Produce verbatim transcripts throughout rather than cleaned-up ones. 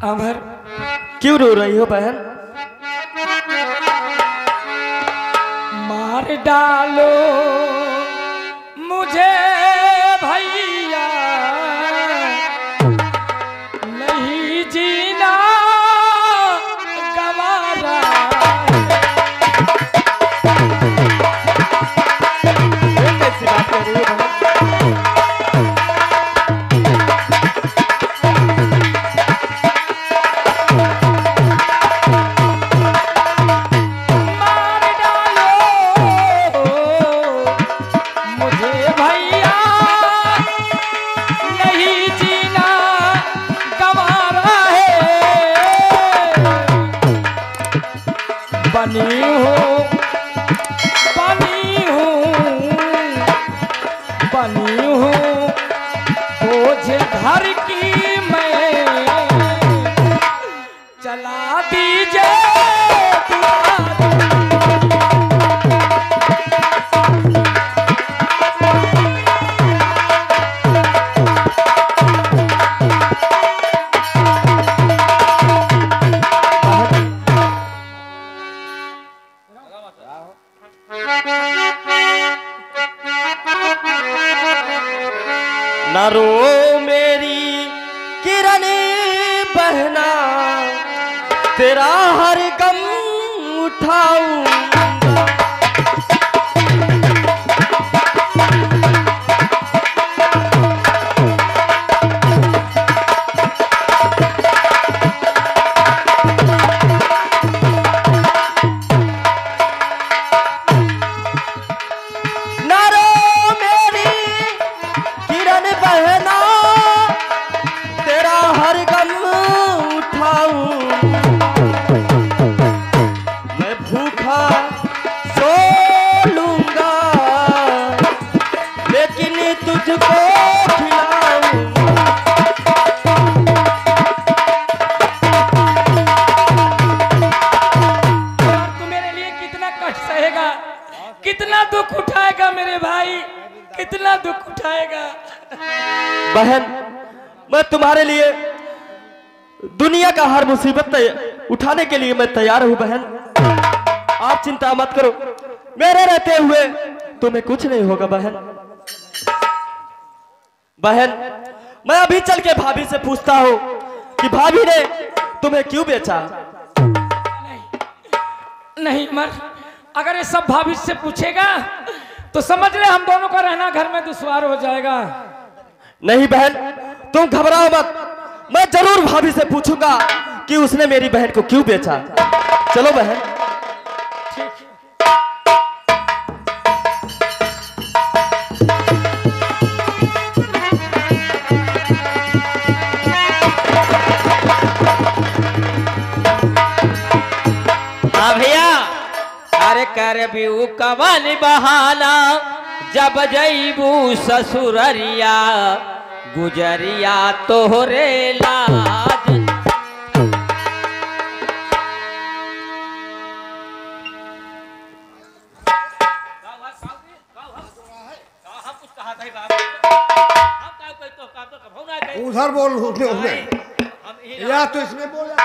अमर क्यों रो रही हो बहन? मार डालो मुझे भैया, नहीं जीना गवारा। कैसी बात कर रही हो बहन? बनी हूँ बनी हूँ बनी हूँ बोझ घर की मैं, चला दीजिए ना रो मेरी किरण बहना, तेरा हर गम उठाऊं। कितना दुख उठाएगा मेरे भाई, कितना दुख उठाएगा। बहन मैं तुम्हारे लिए दुनिया का हर मुसीबत उठाने के लिए मैं तैयार हूं बहन। आप चिंता मत करो, मेरे रहते हुए तुम्हें कुछ नहीं होगा बहन। बहन मैं अभी चल के भाभी से पूछता हूँ कि भाभी ने तुम्हें क्यों बेचा। नहीं, नहीं मर, अगर ये सब भाभी से पूछेगा तो समझ ले हम दोनों का रहना घर में दुश्वार हो जाएगा। नहीं बहन तुम घबराओ मत, मैं जरूर भाभी से पूछूंगा कि उसने मेरी बहन को क्यों बेचा। चलो बहन। भैया अरे कर भी कवन बहाना, जब जईबू ससुररिया गुजरिया तोहरे लाज। उधर बोल उसने उसने या तो इसमें बोला।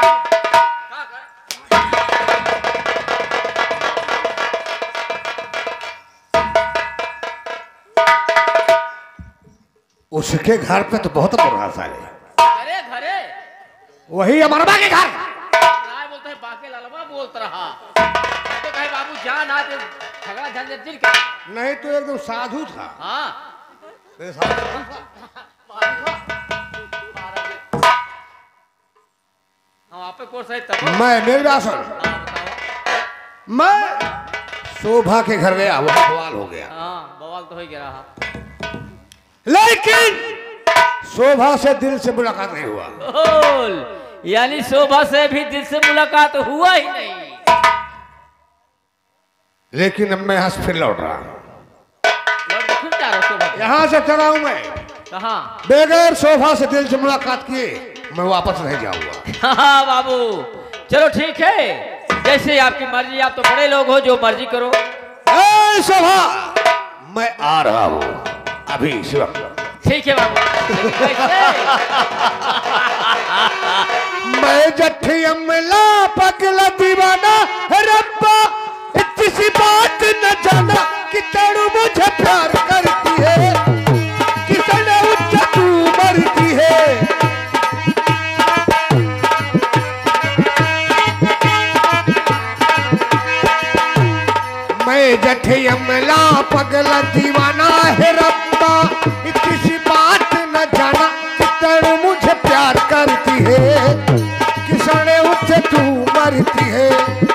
उसके घर पे तो बहुत बुरा साले। घरे घरे वही अमरबा के घर। बोलते हैं बाके लालवा बोलता रहा तो कहे बाबू जान आज झगड़ा झंझट दिल के नहीं तो एकदम साधु था। हाँ हम आप पे कोर्स है तब मैं मेरी बात सुन, मैं शोभा के घर गया, वो बवाल हो गया। हाँ बवाल तो हो ही गया, लेकिन शोभा से दिल से मुलाकात नहीं हुआ। यानी शोभा से भी दिल से मुलाकात हुआ ही नहीं। लेकिन अब मैं यहाँ से फिर लौट रहा हूँ, शोभा यहाँ से चला हूँ मैं। कहाँ? बगैर शोभा से दिल से मुलाकात किए मैं वापस नहीं जाऊंगा। हाँ बाबू चलो ठीक है, जैसे आपकी मर्जी, आप तो बड़े लोग हो, जो मर्जी करो। ए शोभा मैं आ रहा हूँ अभी इस वक्त। ठीक है बाबू। मैं जठी अमला पगला दीवाना रब्बा किसी बात न जाना कि तड़ू मुझे प्यार करती है किसने उच्च तू मरती है। मैं जठी अमला पगला दीवाना है रब्बा किसी बात न जाना कि तड़ू मुझे प्यार करती है किसने उच्च तू मरती है।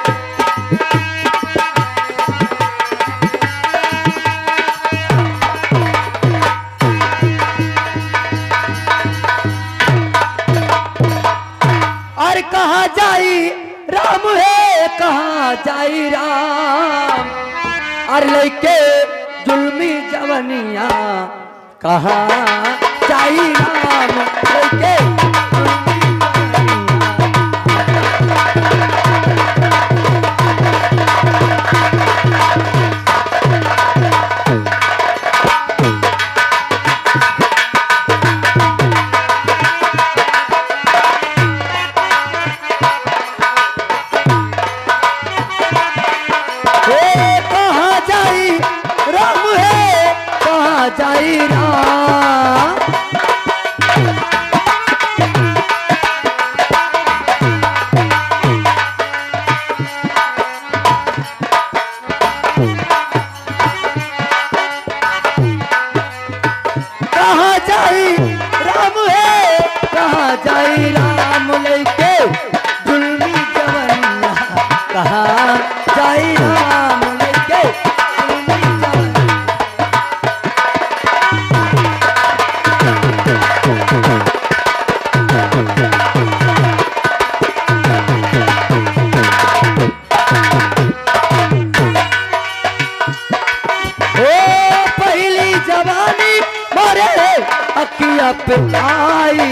कहाँ जाई राम है कहाँ जाई राम अरे लइके जुल्मी जवनिया कहाँ जाई राम लइके जाई राम कहाँ जाई राम है कहाँ जाई राम लइके जुल्मी जवनिया कहाँ जाई राम लइके अखिया पे आई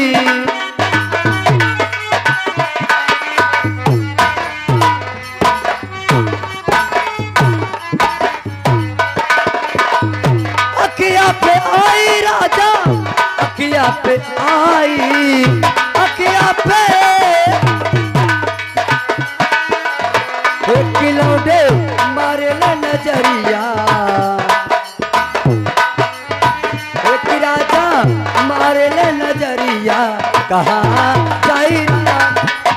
अखिया पे आई राजा अखिया पे आई अखिया पे किलो दे मारे न नजरिया मारे ले नजरिया कहाँ जाई राम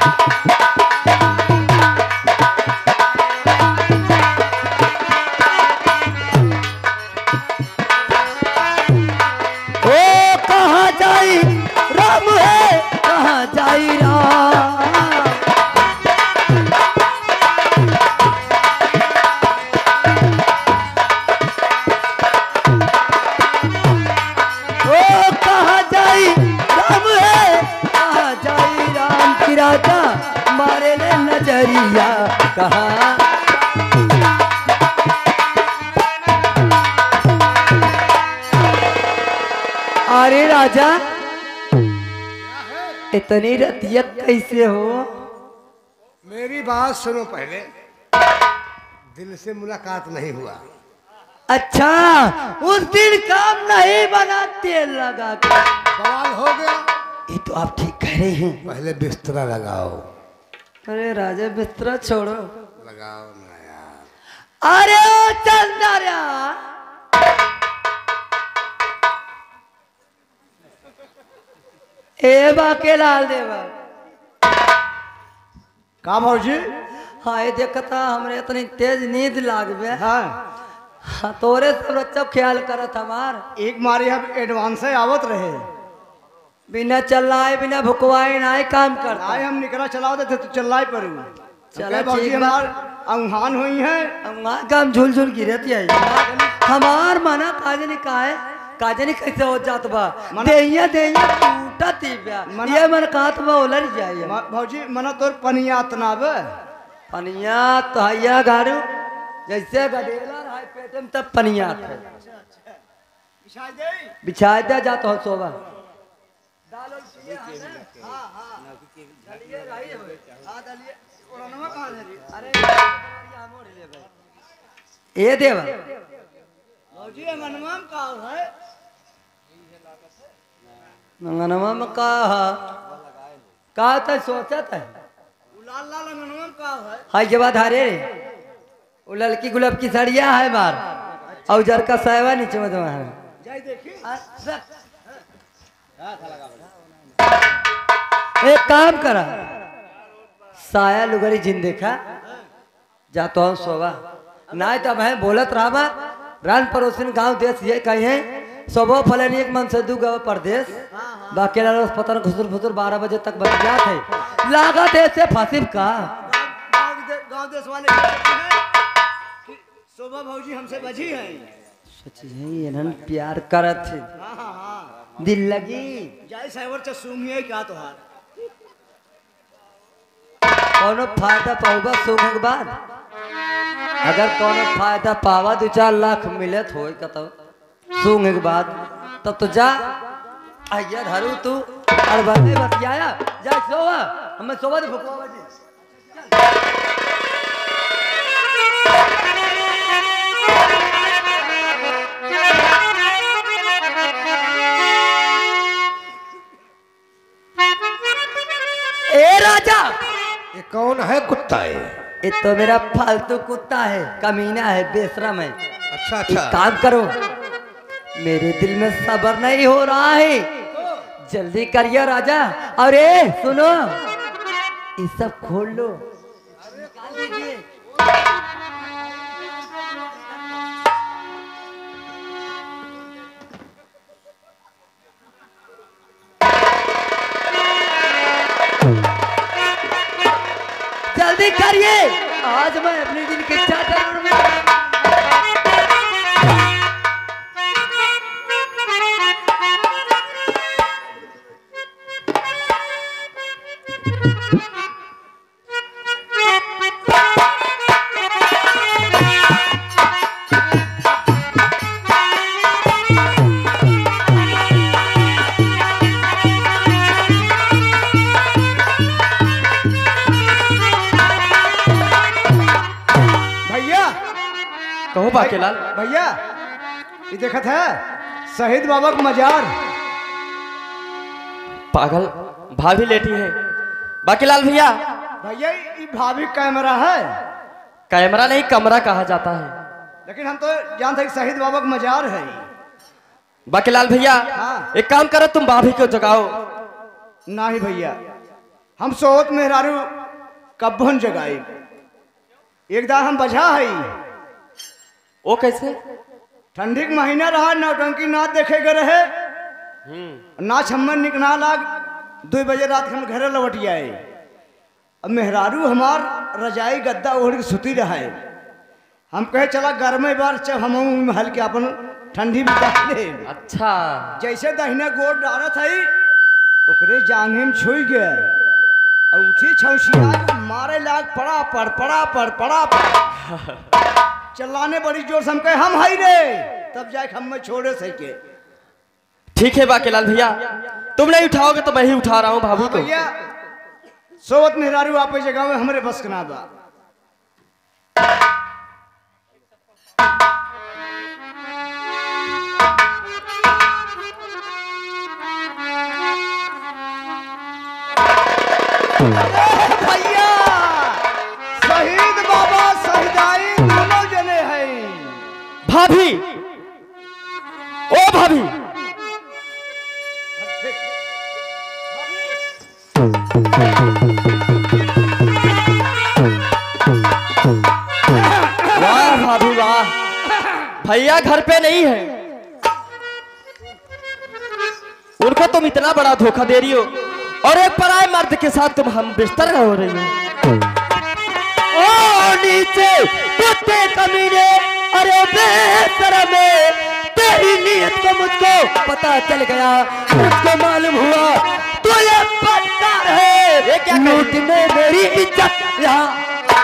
ओ कहाँ जाई राम है कहाँ जाई राम राजा मारे ले नजरिया कहाँ अरे राजा इतनी रतियत कैसे हो मेरी बात सुनो पहले दिल से मुलाकात नहीं हुआ। अच्छा उस दिन काम नहीं बना तेल लगा कर बवाल हो गया। ये तो आप ठीक कह रहे हैं। पहले बिस्तरा लगाओ। अरे राजा बिस्तरा छोड़ो लगाओ ना यार। अरे ओ चंदरिया ए बाके लाल देवा का भाजी हाँ ये देखता हमरे इतनी तेज नींद लागबे हाँ हाँ तोरे सब अच्छा ख्याल करत हमार एक मारी हम एडवांस आवत रहे बिना चलाए बिना भुकवाए ना काम करता आए हम निकला चलाओ देते तो चलाए पर चला भाजी ठीक हमार अंगहान हुई है हमार काम झुल झुल गिरती है हमार मना काजनी का है काजनी कैसे हो जात बा देहिया देहिया टूटा तीब्या ये मन कात बा उलझ जाए भाजी मना तोर पनिया तनाब पनिया तो हैया गाड़ू जैसे गडेला रहा पेट में तब पनिया बिछा दे जा तो सोवा ए देवा मंगनवा में का का था सोचत है लाल लाल अंगनवा का है हाय के बाद हरे वो लड़की गुलाब की साड़ियाँ है बार और जर का सायवा नीचे में तुम्हारा जाई देखी एक काम करा साया लुगरी जिन देखा जा तो हम सोवा ना तब है बोलत रहा बा रान पड़ोसिन गांव देश ये कहीं है सबो फलन एक मन से दू गवा परदेश बाकी रोज पता घुसुर फुसुर बारह बजे तक बच गया थे लागत है से फासिल का गांव दे, गांव देश वाले कहते हैं कि शोभा भौजी हमसे बची है सच है इन्हन प्यार करत थे हाँ हाँ हाँ दिल लगी जाई साइवर च सूंघिए क्या तोहार कोनो फायदा पाऊबा सोने के बाद अगर कोनो फायदा पावा दो चार लाख मिले तो कतो सोने के बाद तब तो जा आइया धरू तू और बने बतियाया जा सोवा हमें सोवा दे फुकवा बजे ए राजा ये कौन है कुत्ता है? ये तो मेरा फालतू कुत्ता है कमीना है बेशरम है अच्छा एक अच्छा काम करो मेरे दिल में सब्र नहीं हो रहा है जल्दी करिए राजा अरे सुनो ये सब खोल लो निकाल दीजिए जल्दी करिए आज मैं अपने दिल की इच्छा करूंगा कहो बाकेलाल। भैया ये देखत है शहीद बाबा का मजार। पागल भाभी लेटी है बाकेलाल भैया। भैया ये भाभी कैमरा है कैमरा नहीं कमरा कहा जाता है। लेकिन हम तो जानते हैं कि शहीद बाबा का मजार है। बाकेलाल भैया हाँ। एक काम करो तुम भाभी को जगाओ। नहीं भैया हम सोत मेहरारू कब्बन जगाई एक दार हम बजा है। वो कैसे? ठंडी के महीना रहा नौटंकी ना देखे गए रहे ना छम्मन निकना लाग दो बजे रात हम घरे लौट आए। अब मेहरारू हमार रजाई गद्दा ओढ़ के सुती रहा है। हम कहे चला गर्मे बार जब हम हल्के अपन ठंडी बिता ले। अच्छा जैसे दहिना गोड़ डारा था ओकरे जांघे में छुई गए और उठी छौसिया मारे लाग पड़ा पड़ पड़ा पड़ पड़ा पड़ चलाने बड़ी जोर से हम कहे हम हाई रे तब जाके हम में छोड़े सके। ठीक है बाकेलाल भैया तुम नहीं उठाओगे तो मैं ही उठा रहा हूँ भाभी को। भैया सोवत मेहरारू आप जगह में हमरे बस कना बा। भैया शहीद बाबा शहीदाई दोनों जने हैं। भाभी ओ भाभी वाह भाभी वाह भैया घर पे नहीं है। उनको तुम इतना बड़ा धोखा दे रही हो और एक पराये मर्द के साथ तुम हम बिस्तर हो रही हो। ओ नीचे कुत्ते कमीने अरे बेशरमे तेरी नीयत को मुझको पता चल गया। मुझको मालूम हुआ तो ये पत्थर है ये क्या लूटने मेरी इज्जत यहाँ।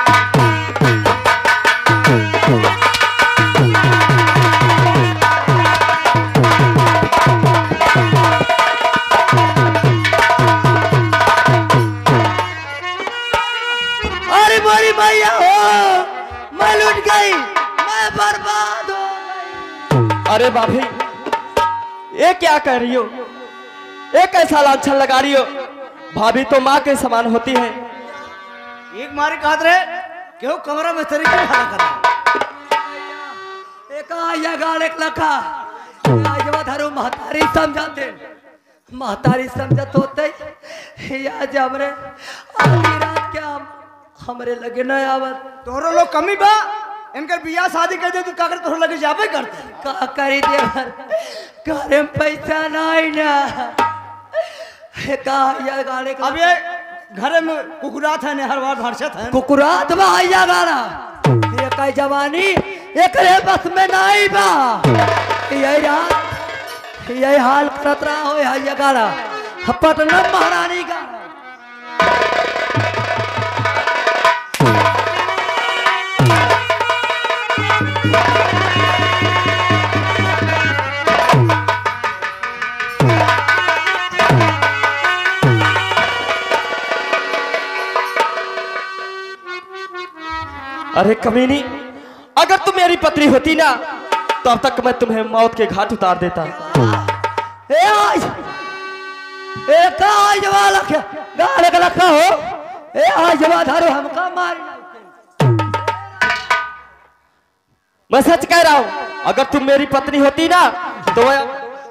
अरे मोरी मैया हो मैं लूट गई मैं बर्बाद हो गई। अरे भाभी ये क्या कर रही हो? ये कैसा लाछन लगा रही हो? भाभी तो माँ के समान होती है। एक मारे कहत रहे क्यों कमरा में तरीके खड़ा करा एक आया गाल एक लखा आजवा धरो महतारी समझाते महतारी समझत होते या जबरे आधी रात क्या हमरे लगे न आवत तोहरो लोग कमी बा इनकर बियाह शादी कर दे तू का कर तोहरो लगे जाबे करते का करी देवर घरे में पैसा नहीं ना का या गाल एक अब ये घरे में कुकुरात है ने हर बार भरसत है कुकुरात बा आया गाला ये कई जवानी एकरे बस में नहीं बा यही रात यही हाल करत रहा हो या गाला पटना महारानी का अरे कमीनी, अगर तुम मेरी पत्नी होती ना तो अब तक मैं तुम्हें मौत के घाट उतार देता। ए आज ए का आज वाला क्या गाले का लखा हो ए आज वा धारो हमका मारी मैं सच कह रहा हूं, अगर तुम मेरी पत्नी होती ना तो मैं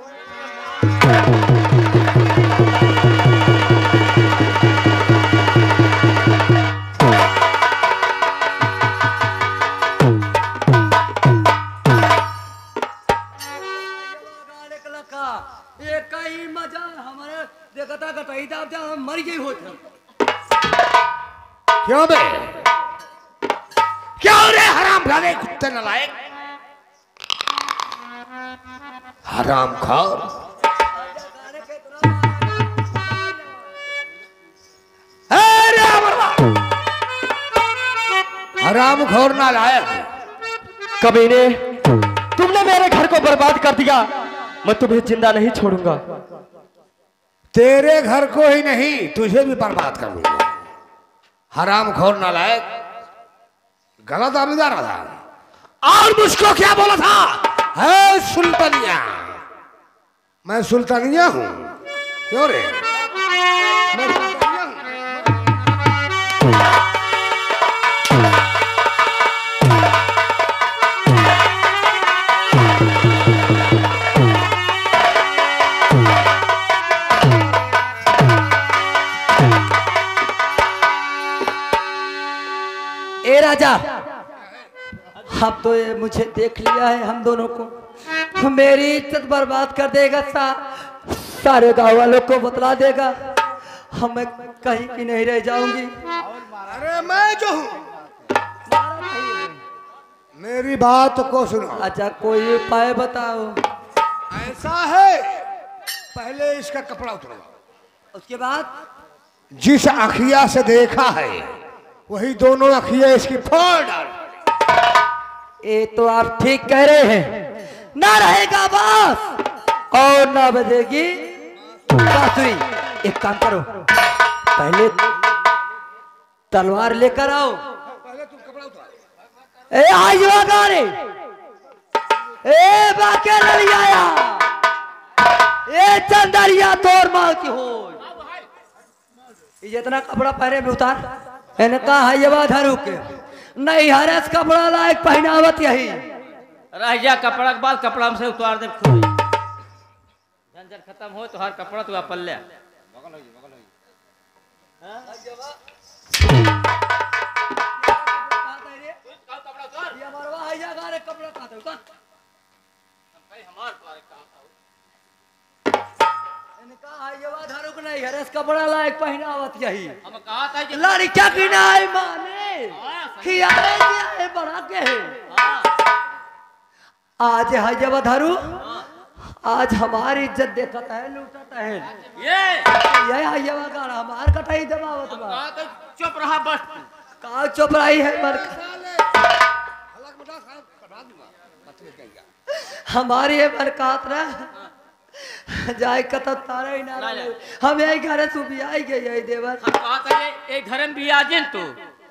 मर गई हो क्यों बे क्यों रे हराम खाने कुत्ते नलायक हराम खोर अरे हराम खोर नालायक कमीने, तुमने मेरे घर को बर्बाद कर दिया, मैं तुम्हें जिंदा नहीं छोड़ूंगा। तेरे घर को ही नहीं तुझे भी बर्बाद कर दूंगा। हराम खोर नालायक, गलत आमदा रहा था और मुझको क्या बोला था? है सुल्तानिया, मैं सुल्तानिया हूं। क्यों रे मैं सुल्तानिया हूं। ए राजा, अब तो ये मुझे देख लिया है हम दोनों को, मेरी इज्जत बर्बाद कर देगा, सा, सारे गांव वालों को बतला देगा, हम कहीं की नहीं रह जाऊंगी। अरे मैं जो हूं, मेरी बात को सुनो। अच्छा कोई उपाय बताओ। ऐसा है, पहले इसका कपड़ा उतरवाओ, उसके बाद जिस अखिया से देखा है वही दोनों अखिया इसकी फोड़ डाल। ये तो आप ठीक कह रहे हैं, ना रहेगा बास और ना बजेगी बांसुरी। एक काम करो, पहले तलवार लेकर आओ। पहले तुम कपड़ा उतारो। ए आज गारे ए बाके ललियाया ए चंदरिया तोर माँ की हो, जितना कपड़ा पहरे में उतार इनका हयवा धरू के नहीं हरस कपड़ा लायक पहनावत यही रह जा कपड़ा के बाद कपड़ा हमसे उतार दे खुद झंझट खत्म हो तो हर कपड़ा तू अपन ले नहीं हरस कपड़ा लायक पहनावत यही हम कहा था कि लड़का की नाई माने खियाए दिया बड़ा के है। आज है जब धरू, आज हमारी इज्जत देखता है लूटता है ये ये है जब गाना हमार कटाई दबावत बा। कहा तो चुप रहा बस का चुप रही है मर हमारी है बरकात ना जाए कत तारा ही ना हम यही घर सुबह आई गए यही देवर। हम कहा था ये एक घर में भी आ जिन तू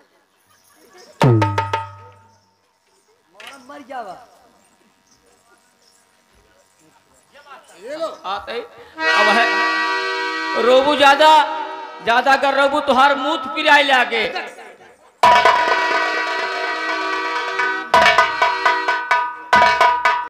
मर जावा आते अब है रोबू ज्यादा ज्यादा कर रहो तुहार मुंह पिराई लागे